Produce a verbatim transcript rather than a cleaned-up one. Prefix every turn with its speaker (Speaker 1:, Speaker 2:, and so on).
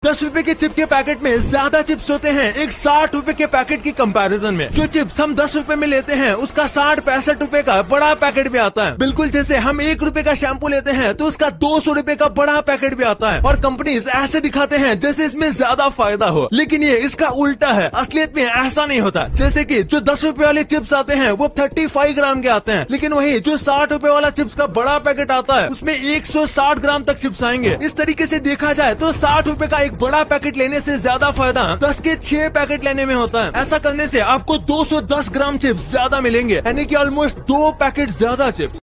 Speaker 1: दस रुपए के चिप के पैकेट में ज्यादा चिप्स होते हैं एक साठ रुपए के पैकेट की कंपैरिजन में। जो चिप्स हम दस रुपए में लेते हैं उसका साठ पैंसठ रुपए का बड़ा पैकेट भी आता है। बिल्कुल जैसे हम एक रुपए का शैम्पू लेते हैं तो उसका दो सौ रुपए का बड़ा पैकेट भी आता है। और कंपनीज ऐसे दिखाते हैं जैसे इसमें ज्यादा फायदा हो, लेकिन ये इसका उल्टा है। असलियत में ऐसा नहीं होता। जैसे कि जो दस रुपए वाले चिप्स आते हैं वो पैंतीस ग्राम के आते हैं, लेकिन वही जो साठ रुपए वाला चिप्स का बड़ा पैकेट आता है उसमें एक सौ साठ ग्राम तक चिप्स आएंगे। इस तरीके से देखा जाए तो साठ रुपए का बड़ा पैकेट लेने से ज्यादा फायदा दस के छह पैकेट लेने में होता है। ऐसा करने से आपको दो सौ दस ग्राम चिप्स ज्यादा मिलेंगे, यानी कि ऑलमोस्ट दो पैकेट ज्यादा चिप्स।